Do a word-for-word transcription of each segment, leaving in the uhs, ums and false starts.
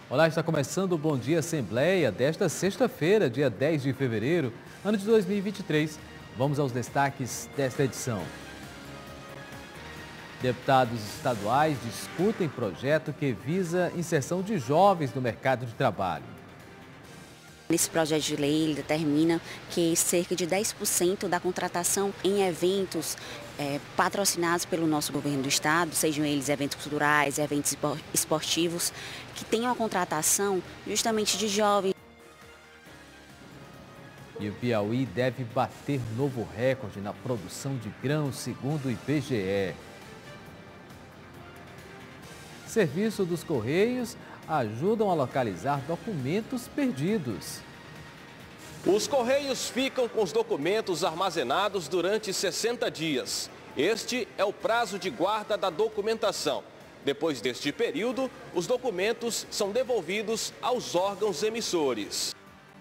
Olá, está começando o Bom Dia Assembleia desta sexta-feira, dia dez de fevereiro, ano de dois mil e vinte e três. Vamos aos destaques desta edição. Deputados estaduais discutem projeto que visa inserção de jovens no mercado de trabalho. Esse projeto de lei ele determina que cerca de dez por cento da contratação em eventos é, patrocinados pelo nosso governo do estado, sejam eles eventos culturais, eventos esportivos, que tenham a contratação justamente de jovens. E o Piauí deve bater novo recorde na produção de grãos, segundo o I B G E. Serviço dos Correios ajudam a localizar documentos perdidos. Os Correios ficam com os documentos armazenados durante sessenta dias. Este é o prazo de guarda da documentação. Depois deste período, os documentos são devolvidos aos órgãos emissores.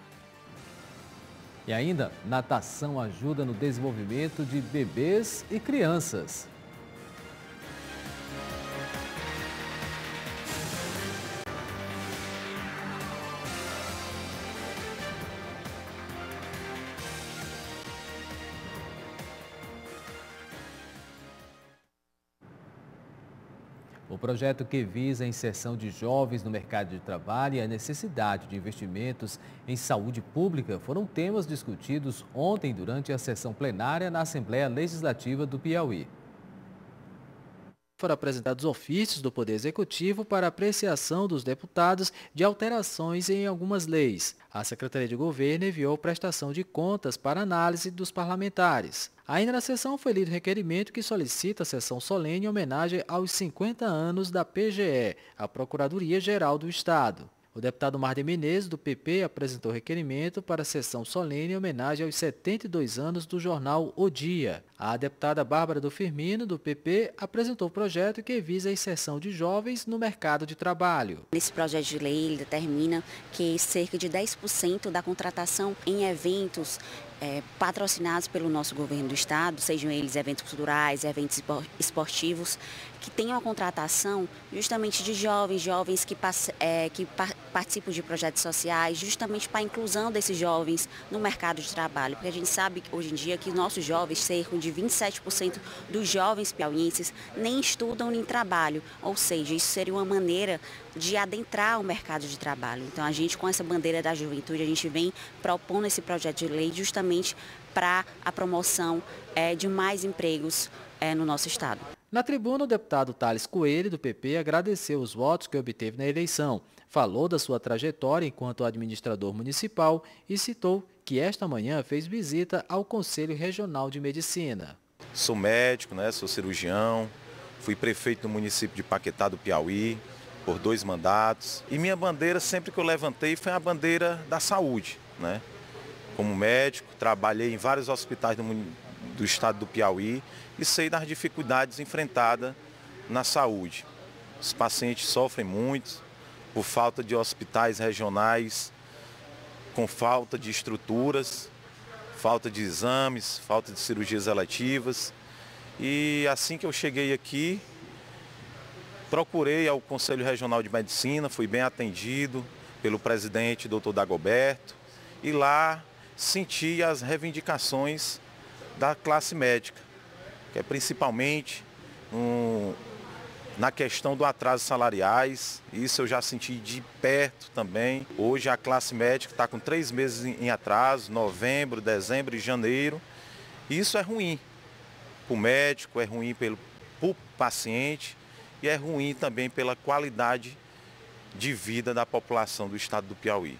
E ainda, natação ajuda no desenvolvimento de bebês e crianças. O projeto que visa a inserção de jovens no mercado de trabalho e a necessidade de investimentos em saúde pública foram temas discutidos ontem durante a sessão plenária na Assembleia Legislativa do Piauí. Foram apresentados ofícios do Poder Executivo para apreciação dos deputados de alterações em algumas leis. A Secretaria de Governo enviou prestação de contas para análise dos parlamentares. Ainda na sessão foi lido requerimento que solicita a sessão solene em homenagem aos cinquenta anos da P G E, a Procuradoria-Geral do Estado. O deputado Marder Menezes, do P P, apresentou requerimento para a sessão solene em homenagem aos setenta e dois anos do jornal O Dia. A deputada Bárbara do Firmino, do P P, apresentou o projeto que visa a inserção de jovens no mercado de trabalho. Esse projeto de lei ele determina que cerca de dez por cento da contratação em eventos É, patrocinados pelo nosso governo do estado, sejam eles eventos culturais, eventos esportivos, que tenham a contratação justamente de jovens, jovens que, é, que participam de projetos sociais, justamente para a inclusão desses jovens no mercado de trabalho. Porque a gente sabe hoje em dia que nossos jovens, cerca de vinte e sete por cento dos jovens piauienses, nem estudam nem trabalham. Ou seja, isso seria uma maneira de adentrar o mercado de trabalho. Então a gente, com essa bandeira da juventude, a gente vem propondo esse projeto de lei justamente para a promoção é, de mais empregos é, no nosso estado. Na tribuna, o deputado Thales Coelho, do P P, agradeceu os votos que obteve na eleição, falou da sua trajetória enquanto administrador municipal e citou que esta manhã fez visita ao Conselho Regional de Medicina. Sou médico, né? Sou cirurgião, fui prefeito do município de Paquetá do Piauí por dois mandatos e minha bandeira sempre que eu levantei foi a bandeira da saúde, né? Como médico, trabalhei em vários hospitais do, do estado do Piauí e sei das dificuldades enfrentadas na saúde. Os pacientes sofrem muito por falta de hospitais regionais, com falta de estruturas, falta de exames, falta de cirurgias eletivas. E assim que eu cheguei aqui, procurei ao Conselho Regional de Medicina, fui bem atendido pelo presidente, doutor Dagoberto, e lá senti as reivindicações da classe médica, que é principalmente um, na questão do atraso salariais. Isso eu já senti de perto também. Hoje a classe médica está com três meses em atraso, novembro, dezembro e janeiro. Isso é ruim para o médico, é ruim para o paciente e é ruim também pela qualidade de vida da população do estado do Piauí.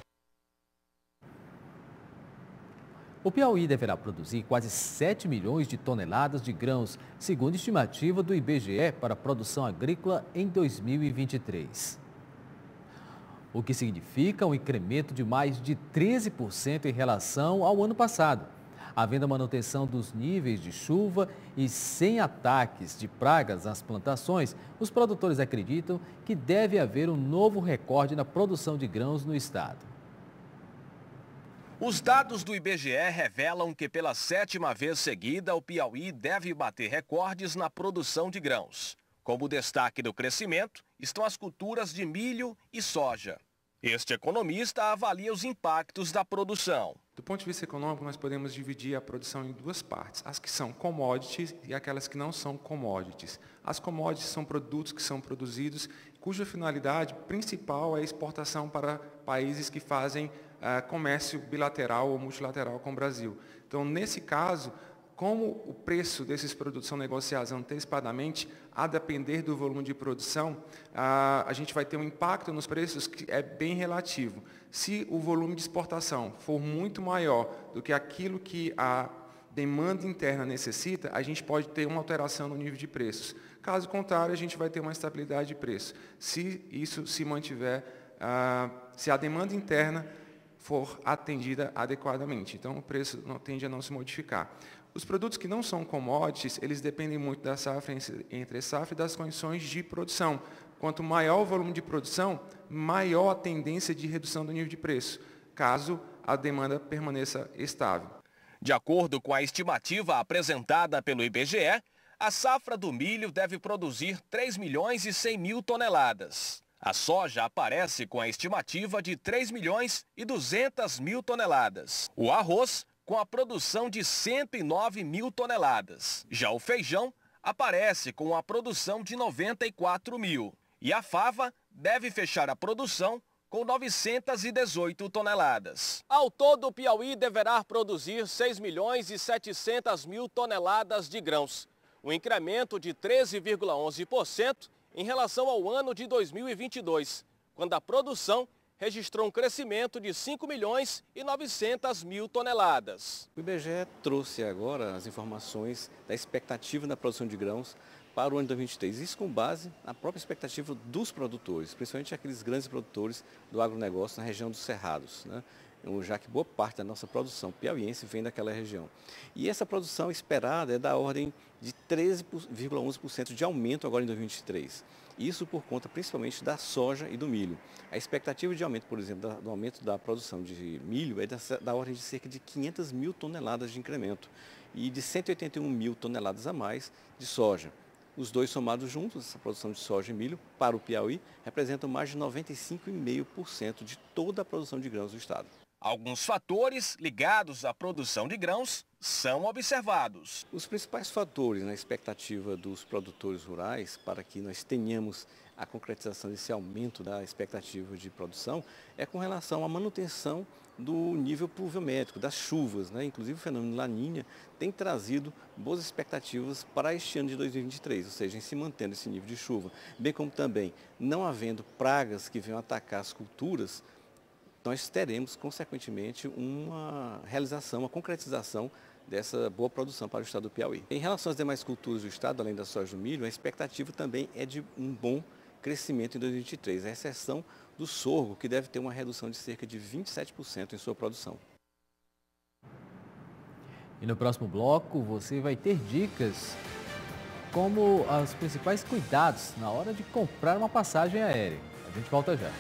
O Piauí deverá produzir quase sete milhões de toneladas de grãos, segundo estimativa do I B G E para a produção agrícola em dois mil e vinte e três. O que significa um incremento de mais de treze por cento em relação ao ano passado. Havendo a manutenção dos níveis de chuva e sem ataques de pragas nas plantações, os produtores acreditam que deve haver um novo recorde na produção de grãos no estado. Os dados do I B G E revelam que pela sétima vez seguida o Piauí deve bater recordes na produção de grãos. Como destaque do crescimento estão as culturas de milho e soja. Este economista avalia os impactos da produção. Do ponto de vista econômico, nós podemos dividir a produção em duas partes, as que são commodities e aquelas que não são commodities. As commodities são produtos que são produzidos, cuja finalidade principal é a exportação para países que fazem uh, comércio bilateral ou multilateral com o Brasil. Então, nesse caso, como o preço desses produtos são negociados antecipadamente, a depender do volume de produção, a, a gente vai ter um impacto nos preços que é bem relativo. Se o volume de exportação for muito maior do que aquilo que a demanda interna necessita, a gente pode ter uma alteração no nível de preços. Caso contrário, a gente vai ter uma estabilidade de preço. Se isso se mantiver, a, se a demanda interna for atendida adequadamente. Então, o preço não, tende a não se modificar. Os produtos que não são commodities, eles dependem muito da safra, entre safra e das condições de produção. Quanto maior o volume de produção, maior a tendência de redução do nível de preço, caso a demanda permaneça estável. De acordo com a estimativa apresentada pelo I B G E, a safra do milho deve produzir três milhões e cem mil toneladas. A soja aparece com a estimativa de três milhões e duzentas mil toneladas. O arroz com a produção de cento e nove mil toneladas. Já o feijão aparece com a produção de noventa e quatro mil. E a fava deve fechar a produção com novecentas e dezoito toneladas. Ao todo, o Piauí deverá produzir seis milhões e setecentas mil toneladas de grãos, um incremento de treze vírgula onze por cento em relação ao ano de dois mil e vinte e dois, quando a produção registrou um crescimento de cinco milhões e novecentas mil toneladas. O I B G E trouxe agora as informações da expectativa da produção de grãos para o ano de dois mil e vinte e três. Isso com base na própria expectativa dos produtores, principalmente aqueles grandes produtores do agronegócio na região dos Cerrados, né? Já que boa parte da nossa produção piauiense vem daquela região. E essa produção esperada é da ordem de treze vírgula onze por cento de aumento agora em dois mil e vinte e três. Isso por conta principalmente da soja e do milho. A expectativa de aumento, por exemplo, do aumento da produção de milho é da, da ordem de cerca de quinhentas mil toneladas de incremento e de cento e oitenta e um mil toneladas a mais de soja. Os dois somados juntos, essa produção de soja e milho, para o Piauí, representam mais de noventa e cinco vírgula cinco por cento de toda a produção de grãos do estado. Alguns fatores ligados à produção de grãos são observados. Os principais fatores na expectativa dos produtores rurais para que nós tenhamos a concretização desse aumento da expectativa de produção é com relação à manutenção do nível pluviométrico, das chuvas, né? Inclusive o fenômeno La Niña tem trazido boas expectativas para este ano de dois mil e vinte e três, ou seja, em se mantendo esse nível de chuva, bem como também não havendo pragas que venham atacar as culturas, nós teremos, consequentemente, uma realização, uma concretização dessa boa produção para o estado do Piauí. Em relação às demais culturas do estado, além da soja e do milho, a expectativa também é de um bom crescimento em dois mil e vinte e três, a exceção do sorgo, que deve ter uma redução de cerca de vinte e sete por cento em sua produção. E no próximo bloco você vai ter dicas como os principais cuidados na hora de comprar uma passagem aérea. A gente volta já.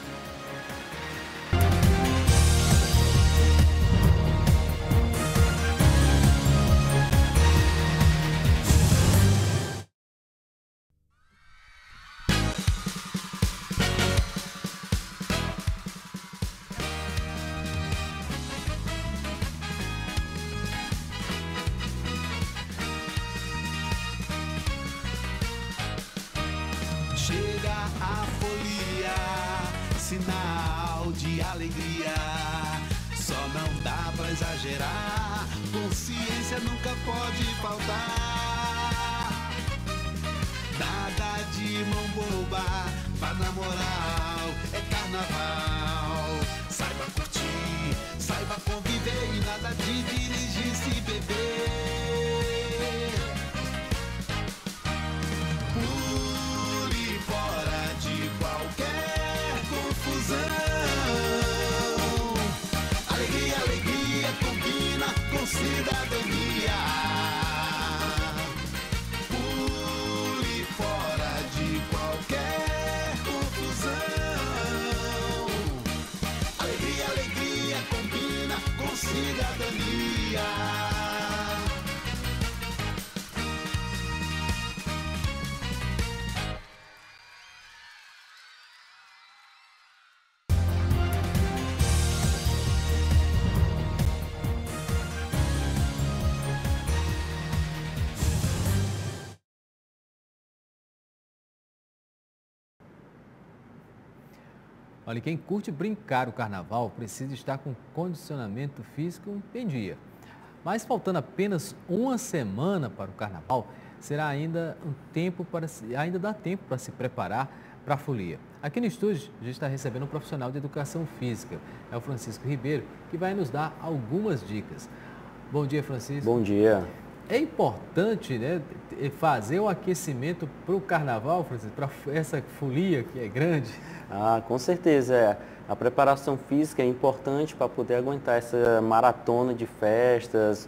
Chega a folia, sinal de alegria. Só não dá pra exagerar, consciência nunca pode faltar. Nada de mão boba, vá na moral, é carnaval. Saiba curtir, saiba conviver e nada de dirigir se beber. Cidadania, pule fora de qualquer confusão. Olha, quem curte brincar o carnaval precisa estar com condicionamento físico em dia. Mas faltando apenas uma semana para o carnaval, será ainda um tempo para se, ainda dá tempo para se preparar para a folia. Aqui no estúdio, a gente está recebendo um profissional de educação física, é o Francisco Ribeiro, que vai nos dar algumas dicas. Bom dia, Francisco. Bom dia. É importante, né, fazer o aquecimento para o carnaval, Francisco, para essa folia que é grande? Ah, com certeza. É. A preparação física é importante para poder aguentar essa maratona de festas.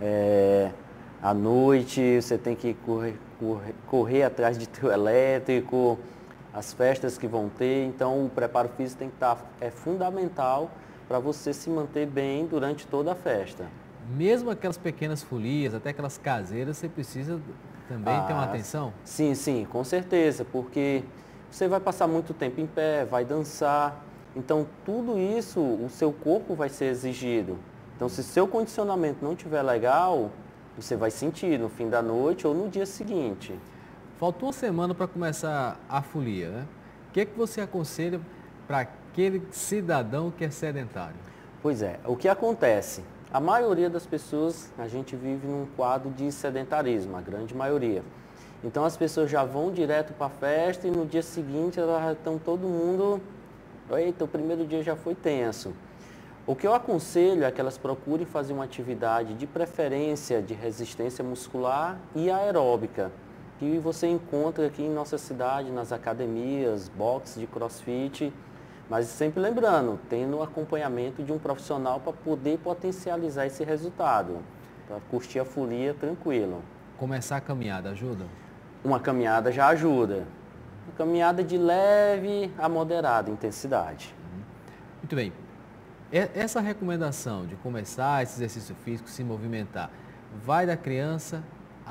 É, à noite você tem que correr, correr, correr atrás de trio elétrico, as festas que vão ter. Então o preparo físico tem que estar, é fundamental para você se manter bem durante toda a festa. Mesmo aquelas pequenas folias, até aquelas caseiras, você precisa também ah, ter uma atenção? Sim, sim, com certeza, porque você vai passar muito tempo em pé, vai dançar, então tudo isso o seu corpo vai ser exigido. Então se seu condicionamento não estiver legal, você vai sentir no fim da noite ou no dia seguinte. Faltou uma semana para começar a folia, né? O que é que você aconselha para aquele cidadão que é sedentário? Pois é, o que acontece? A maioria das pessoas, a gente vive num quadro de sedentarismo, a grande maioria. Então as pessoas já vão direto para a festa e no dia seguinte elas já estão todo mundo, eita, o primeiro dia já foi tenso. O que eu aconselho é que elas procurem fazer uma atividade de preferência de resistência muscular e aeróbica, que você encontra aqui em nossa cidade, nas academias, boxes de crossfit. Mas sempre lembrando, tendo o acompanhamento de um profissional para poder potencializar esse resultado, para curtir a folia tranquilo. Começar a caminhada ajuda? Uma caminhada já ajuda. Uma caminhada de leve a moderada intensidade. Muito bem. Essa recomendação de começar esse exercício físico, se movimentar, vai da criança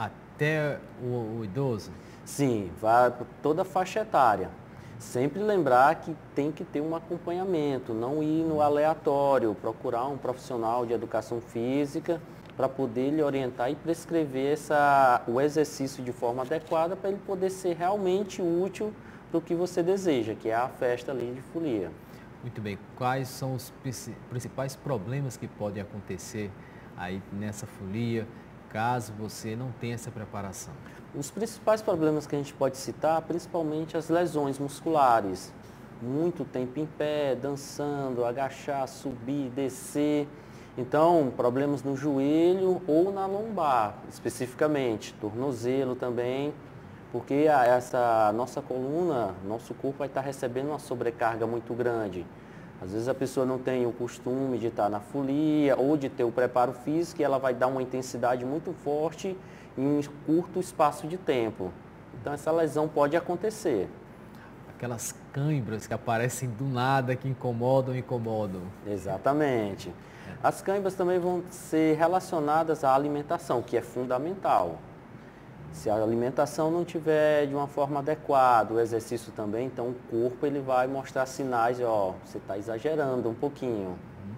até o, o idoso? Sim, vai para toda a faixa etária. Sempre lembrar que tem que ter um acompanhamento, não ir no aleatório, procurar um profissional de educação física para poder lhe orientar e prescrever essa, o exercício de forma adequada para ele poder ser realmente útil para o que você deseja, que é a festa ali de folia. Muito bem. Quais são os principais problemas que podem acontecer aí nessa folia, caso você não tenha essa preparação? Os principais problemas que a gente pode citar, principalmente as lesões musculares. Muito tempo em pé, dançando, agachar, subir, descer. Então, problemas no joelho ou na lombar, especificamente. Tornozelo também, porque a, essa nossa coluna, nosso corpo vai estar recebendo uma sobrecarga muito grande. Às vezes a pessoa não tem o costume de estar na folia ou de ter o preparo físico e ela vai dar uma intensidade muito forte em um curto espaço de tempo. Então essa lesão pode acontecer. Aquelas câimbras que aparecem do nada, que incomodam, incomodam. Exatamente. As câimbras também vão ser relacionadas à alimentação, que é fundamental. Se a alimentação não tiver de uma forma adequada, o exercício também, então o corpo ele vai mostrar sinais, ó, você está exagerando um pouquinho.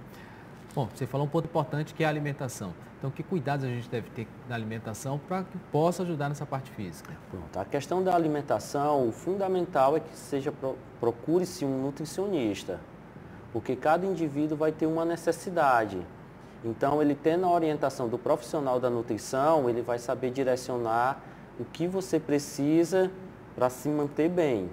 Bom, você falou um ponto importante que é a alimentação. Então, que cuidados a gente deve ter na alimentação para que possa ajudar nessa parte física? Pronto, a questão da alimentação, o fundamental é que seja procure-se um nutricionista, porque cada indivíduo vai ter uma necessidade. Então, ele tendo a orientação do profissional da nutrição, ele vai saber direcionar o que você precisa para se manter bem.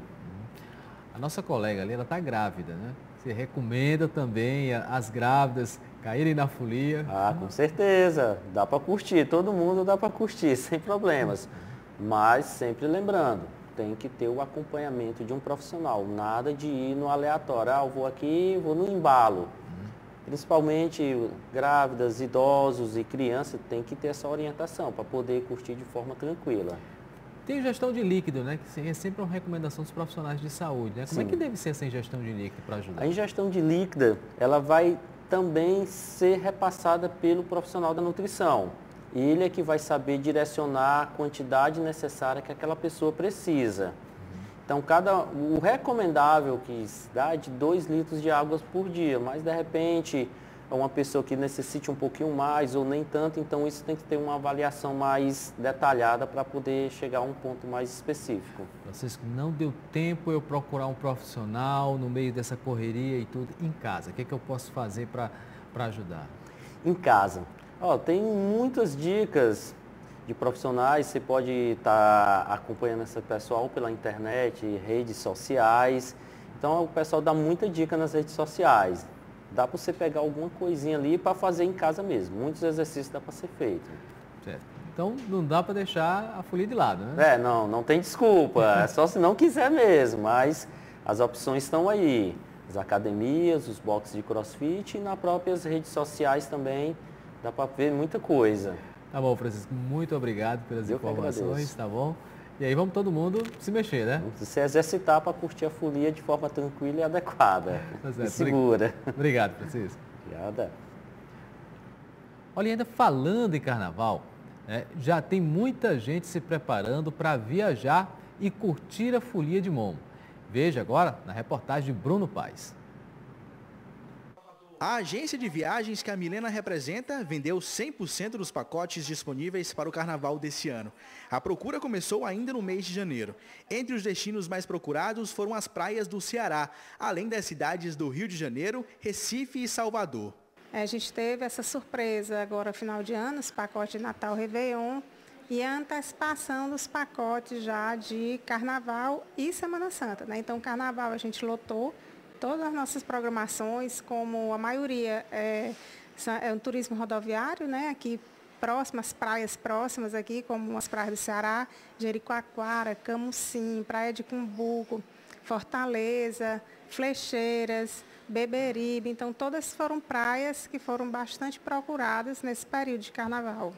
A nossa colega ali, ela está grávida, né? Você recomenda também as grávidas caírem na folia? Ah, com certeza. Dá para curtir, todo mundo dá para curtir, sem problemas. Mas sempre lembrando, tem que ter o acompanhamento de um profissional. Nada de ir no aleatório. Ah, eu vou aqui, vou no embalo. Principalmente grávidas, idosos e crianças têm que ter essa orientação para poder curtir de forma tranquila. Tem ingestão de líquido, né? Que é sempre uma recomendação dos profissionais de saúde, né? Como Sim. é que deve ser essa ingestão de líquido para ajudar? A ingestão de líquida, ela vai também ser repassada pelo profissional da nutrição. Ele é que vai saber direcionar a quantidade necessária que aquela pessoa precisa. Então, cada, o recomendável que dá é de dois litros de água por dia, mas de repente é uma pessoa que necessite um pouquinho mais ou nem tanto, então isso tem que ter uma avaliação mais detalhada para poder chegar a um ponto mais específico. Francisco, não deu tempo eu procurar um profissional no meio dessa correria e tudo em casa. O que é que eu posso fazer para para ajudar? Em casa. Ó, tem muitas dicas de profissionais, você pode estar tá acompanhando esse pessoal pela internet, redes sociais. Então o pessoal dá muita dica nas redes sociais. Dá para você pegar alguma coisinha ali para fazer em casa mesmo. Muitos exercícios dá para ser feito. Certo. Então não dá para deixar a folia de lado, né? É, não, não tem desculpa. É só se não quiser mesmo, mas as opções estão aí. As academias, os boxes de crossfit e nas próprias redes sociais também dá para ver muita coisa. Tá bom, Francisco, muito obrigado pelas Eu informações, tá bom? E aí vamos todo mundo se mexer, né? Vamos se exercitar para curtir a folia de forma tranquila e adequada. Tá certo. E segura. Obrigado, Francisco. Obrigada. Olha, ainda falando em carnaval, né, já tem muita gente se preparando para viajar e curtir a folia de Momo. Veja agora na reportagem de Bruno Paes. A agência de viagens que a Milena representa vendeu cem por cento dos pacotes disponíveis para o carnaval desse ano. A procura começou ainda no mês de janeiro. Entre os destinos mais procurados foram as praias do Ceará, além das cidades do Rio de Janeiro, Recife e Salvador. A gente teve essa surpresa agora, final de ano, os pacotes de Natal, Réveillon e a antecipação dos pacotes já de Carnaval e Semana Santa, né? Então, Carnaval a gente lotou todas as nossas programações, como a maioria é, é um turismo rodoviário, né? Aqui próximas, praias próximas aqui, como as praias do Ceará, Jericoacoara, Camusim, Praia de Cumbuco, Fortaleza, Flecheiras, Beberibe. Então, todas foram praias que foram bastante procuradas nesse período de carnaval.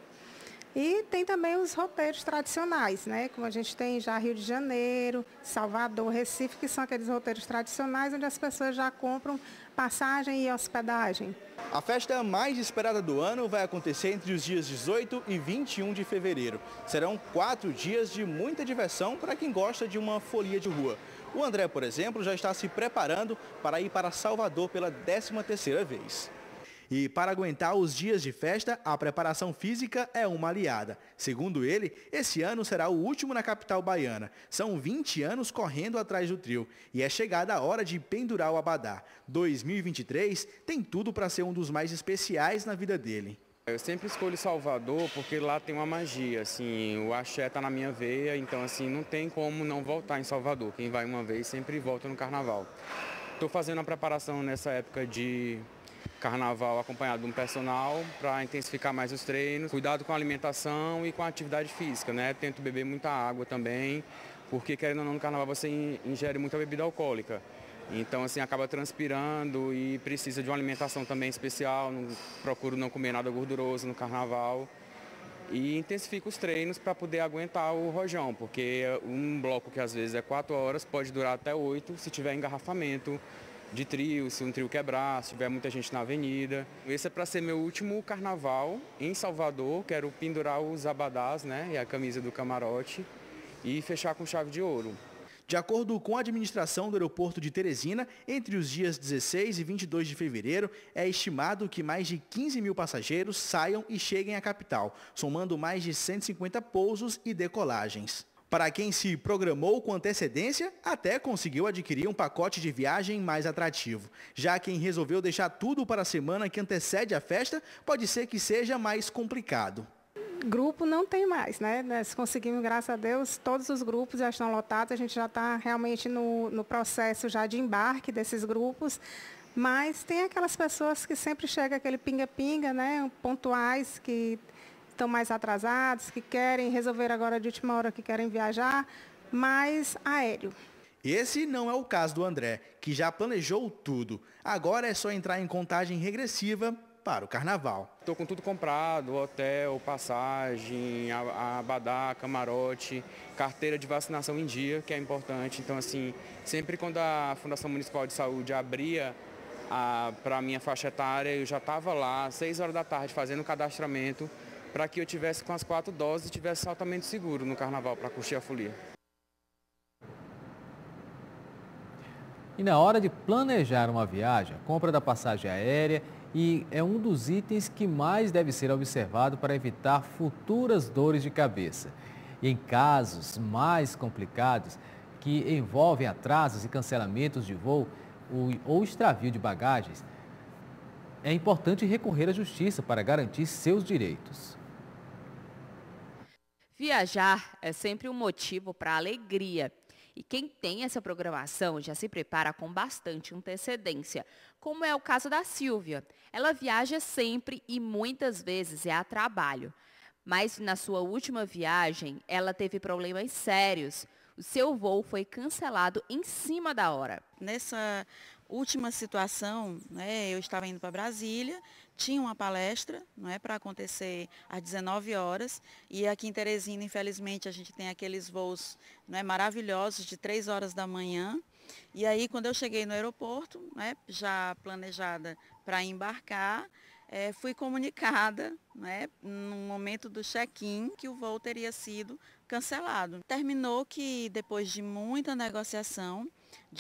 E tem também os roteiros tradicionais, né? Como a gente tem já Rio de Janeiro, Salvador, Recife, que são aqueles roteiros tradicionais onde as pessoas já compram passagem e hospedagem. A festa mais esperada do ano vai acontecer entre os dias dezoito e vinte e um de fevereiro. Serão quatro dias de muita diversão para quem gosta de uma folia de rua. O André, por exemplo, já está se preparando para ir para Salvador pela décima terceira vez. E para aguentar os dias de festa, a preparação física é uma aliada. Segundo ele, esse ano será o último na capital baiana. São vinte anos correndo atrás do trio e é chegada a hora de pendurar o abadá. dois mil e vinte e três tem tudo para ser um dos mais especiais na vida dele. Eu sempre escolho Salvador porque lá tem uma magia, assim, o axé tá na minha veia, então assim, não tem como não voltar em Salvador. Quem vai uma vez sempre volta no carnaval. Estou fazendo a preparação nessa época de carnaval acompanhado de um personal para intensificar mais os treinos, cuidado com a alimentação e com a atividade física, né? Tento beber muita água também, porque querendo ou não no carnaval você ingere muita bebida alcoólica. Então assim acaba transpirando e precisa de uma alimentação também especial, não, procuro não comer nada gorduroso no carnaval. E intensifico os treinos para poder aguentar o rojão, porque um bloco que às vezes é quatro horas pode durar até oito se tiver engarrafamento de trio, se um trio quebrar, se tiver muita gente na avenida. Esse é para ser meu último carnaval em Salvador, quero pendurar os abadás, né, e a camisa do camarote e fechar com chave de ouro. De acordo com a administração do aeroporto de Teresina, entre os dias dezesseis e vinte e dois de fevereiro, é estimado que mais de quinze mil passageiros saiam e cheguem à capital, somando mais de cento e cinquenta pousos e decolagens. Para quem se programou com antecedência, até conseguiu adquirir um pacote de viagem mais atrativo. Já quem resolveu deixar tudo para a semana que antecede a festa, pode ser que seja mais complicado. Grupo não tem mais, né? Nós conseguimos, graças a Deus, todos os grupos já estão lotados, a gente já está realmente no, no processo já de embarque desses grupos, mas tem aquelas pessoas que sempre chega aquele pinga-pinga, né? Pontuais, que estão mais atrasados, que querem resolver agora de última hora, que querem viajar, mas aéreo. Esse não é o caso do André, que já planejou tudo. Agora é só entrar em contagem regressiva para o carnaval. Estou com tudo comprado, hotel, passagem, abadá, camarote, carteira de vacinação em dia, que é importante. Então, assim, sempre quando a Fundação Municipal de Saúde abria para a minha faixa etária, eu já estava lá, às seis horas da tarde, fazendo o cadastramento, para que eu tivesse com as quatro doses e tivesse altamente seguro no carnaval para curtir a folia. E na hora de planejar uma viagem, a compra da passagem aérea e é um dos itens que mais deve ser observado para evitar futuras dores de cabeça. E em casos mais complicados, que envolvem atrasos e cancelamentos de voo ou extravio de bagagens, é importante recorrer à justiça para garantir seus direitos. Viajar é sempre um motivo para alegria. E quem tem essa programação já se prepara com bastante antecedência, como é o caso da Silvia. Ela viaja sempre e muitas vezes é a trabalho. Mas na sua última viagem, ela teve problemas sérios. O seu voo foi cancelado em cima da hora. Nessa última situação, né, eu estava indo para Brasília, tinha uma palestra, não é, para acontecer às dezenove horas, e aqui em Teresina, infelizmente, a gente tem aqueles voos, não é, maravilhosos de três horas da manhã. E aí, quando eu cheguei no aeroporto, né, já planejada para embarcar, é, fui comunicada, né, no momento do check-in, que o voo teria sido cancelado. Terminou que, depois de muita negociação,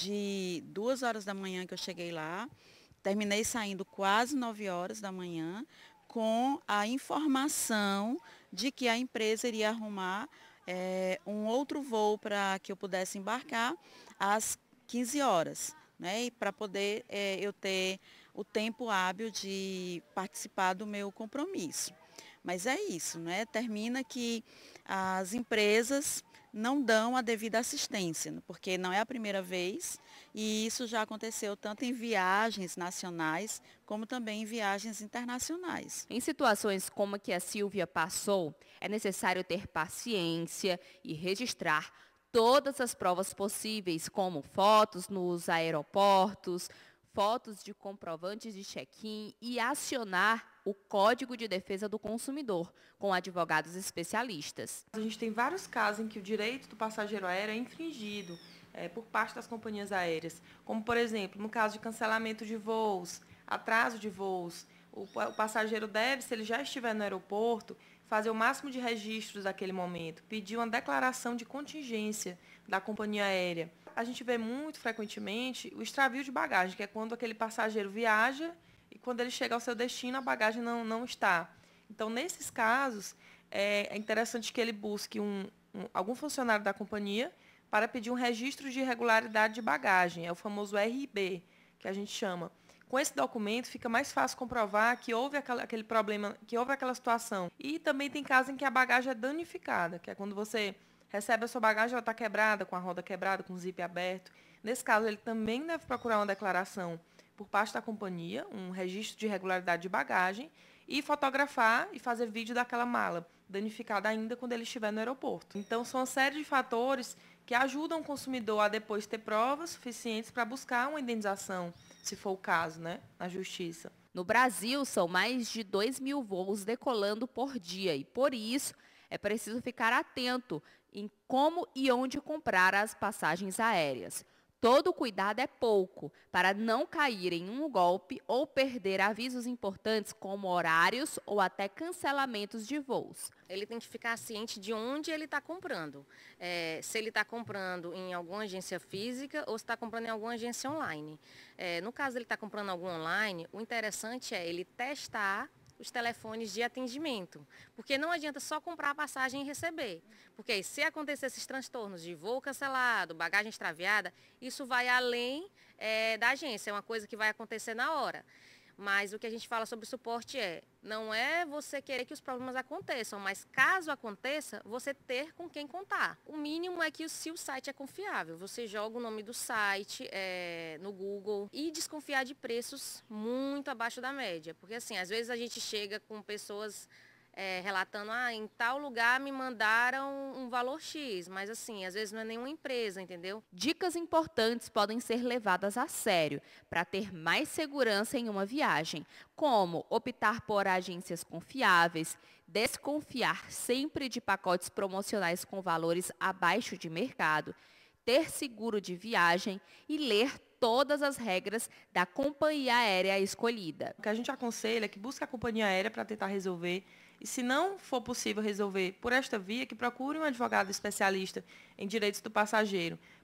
de duas horas da manhã que eu cheguei lá, terminei saindo quase nove horas da manhã, com a informação de que a empresa iria arrumar é, um outro voo para que eu pudesse embarcar às quinze horas, né, e para poder é, eu ter o tempo hábil de participar do meu compromisso. Mas é isso, né? Termina que as empresas não dão a devida assistência, porque não é a primeira vez e isso já aconteceu tanto em viagens nacionais como também em viagens internacionais. Em situações como a que a Silvia passou, é necessário ter paciência e registrar todas as provas possíveis, como fotos nos aeroportos, fotos de comprovantes de check-in e acionar o Código de Defesa do Consumidor, com advogados especialistas. A gente tem vários casos em que o direito do passageiro aéreo é infringido é, por parte das companhias aéreas, como, por exemplo, no caso de cancelamento de voos, atraso de voos. O, o passageiro deve, se ele já estiver no aeroporto, fazer o máximo de registros naquele momento, pedir uma declaração de contingência da companhia aérea. A gente vê muito frequentemente o extravio de bagagem, que é quando aquele passageiro viaja e quando ele chega ao seu destino, a bagagem não, não está. Então, nesses casos, é interessante que ele busque um, um, algum funcionário da companhia para pedir um registro de irregularidade de bagagem, é o famoso R I B, que a gente chama. Com esse documento, fica mais fácil comprovar que houve aquela, aquele problema, que houve aquela situação. E também tem casos em que a bagagem é danificada, que é quando você recebe a sua bagagem, ela está quebrada, com a roda quebrada, com o zíper aberto. Nesse caso, ele também deve procurar uma declaração por parte da companhia, um registro de irregularidade de bagagem, e fotografar e fazer vídeo daquela mala, danificada ainda quando ele estiver no aeroporto. Então, são uma série de fatores que ajudam o consumidor a depois ter provas suficientes para buscar uma indenização, se for o caso, né, na justiça. No Brasil, são mais de dois mil voos decolando por dia e, por isso, é preciso ficar atento em como e onde comprar as passagens aéreas. Todo cuidado é pouco para não cair em um golpe ou perder avisos importantes como horários ou até cancelamentos de voos. Ele tem que ficar ciente de onde ele está comprando. É, se ele está comprando em alguma agência física ou se está comprando em alguma agência online. É, no caso ele está comprando algum online, o interessante é ele testar os telefones de atendimento, porque não adianta só comprar a passagem e receber, porque se acontecer esses transtornos de voo cancelado, bagagem extraviada, isso vai além é, da agência, é uma coisa que vai acontecer na hora. Mas o que a gente fala sobre suporte é, não é você querer que os problemas aconteçam, mas caso aconteça, você ter com quem contar. O mínimo é que se o site é confiável, você joga o nome do site é, no Google e desconfiar de preços muito abaixo da média. Porque assim, às vezes a gente chega com pessoas é, relatando, ah, em tal lugar me mandaram um valor X, mas assim, às vezes não é nenhuma empresa, entendeu? Dicas importantes podem ser levadas a sério para ter mais segurança em uma viagem, como optar por agências confiáveis, desconfiar sempre de pacotes promocionais com valores abaixo de mercado, ter seguro de viagem e ler todas as regras da companhia aérea escolhida. O que a gente aconselha é que busque a companhia aérea para tentar resolver. E se não for possível resolver por esta via, que procure um advogado especialista em direitos do passageiro,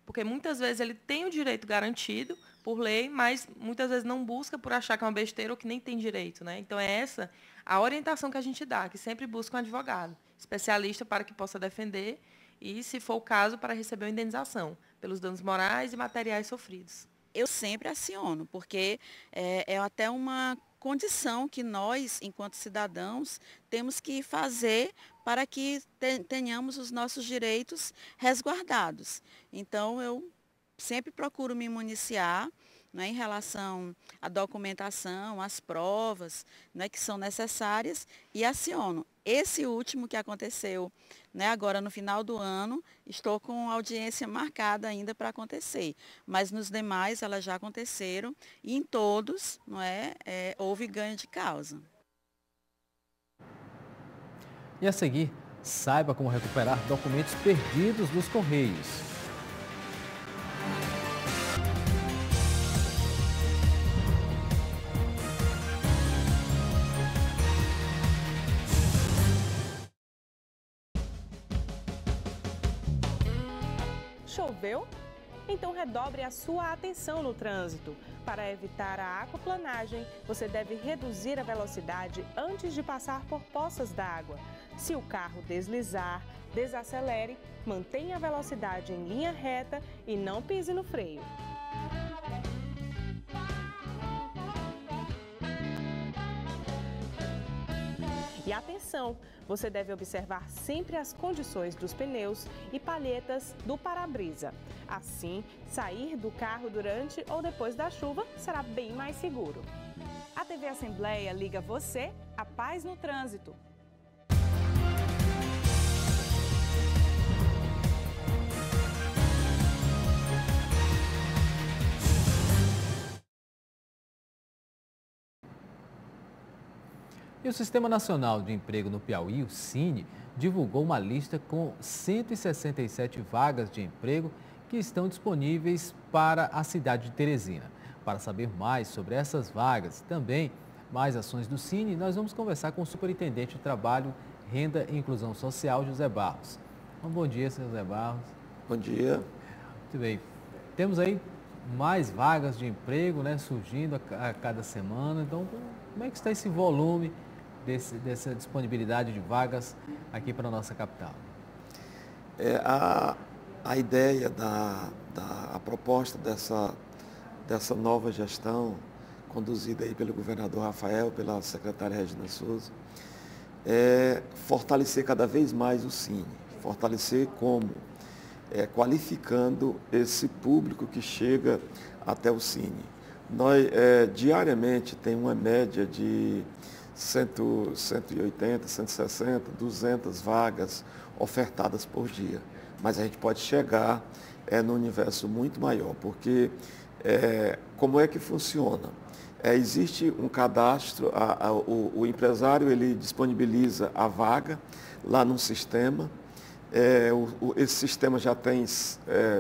Porque muitas vezes ele tem o direito garantido por lei, mas muitas vezes não busca por achar que é uma besteira ou que nem tem direito, né? Então, é essa a orientação que a gente dá, que sempre busca um advogado especialista para que possa defender e, se for o caso, para receber uma indenização pelos danos morais e materiais sofridos. Eu sempre aciono, porque é, é até uma condição que nós, enquanto cidadãos, temos que fazer para que tenhamos os nossos direitos resguardados. Então, eu sempre procuro me municiar, né, em relação à documentação, às provas, né, que são necessárias, e aciono. Esse último que aconteceu, né, agora no final do ano, estou com audiência marcada ainda para acontecer. Mas nos demais elas já aconteceram e em todos, não é, é, houve ganho de causa. E a seguir, saiba como recuperar documentos perdidos nos Correios. Choveu? Então redobre a sua atenção no trânsito. Para evitar a aquaplanagem, você deve reduzir a velocidade antes de passar por poças d'água. Se o carro deslizar, desacelere, mantenha a velocidade em linha reta e não pise no freio. E atenção, você deve observar sempre as condições dos pneus e palhetas do para-brisa. Assim, sair do carro durante ou depois da chuva será bem mais seguro. A T V Assembleia liga você à paz no trânsito. E o Sistema Nacional de Emprego no Piauí, o Cine, divulgou uma lista com cento e sessenta e sete vagas de emprego que estão disponíveis para a cidade de Teresina. Para saber mais sobre essas vagas e também mais ações do Cine, nós vamos conversar com o Superintendente de Trabalho, Renda e Inclusão Social, José Barros. Um bom dia, senhor José Barros. Bom dia. Muito bem. Temos aí mais vagas de emprego, né, surgindo a, a cada semana. Então, como é que está esse volume Desse, dessa disponibilidade de vagas aqui para a nossa capital? É, a, a ideia, da, da a proposta dessa, dessa nova gestão, conduzida aí pelo governador Rafael, pela secretária Regina Souza, é fortalecer cada vez mais o Cine. Fortalecer como? É, qualificando esse público que chega até o Cine. Nós, é, diariamente, tem uma média de cento, cento e oitenta, cento e sessenta, duzentas vagas ofertadas por dia. Mas a gente pode chegar é, num universo muito maior, porque é, como é que funciona? É, existe um cadastro, a, a, o, o empresário ele disponibiliza a vaga lá num sistema, é, o, o, esse sistema já tem é,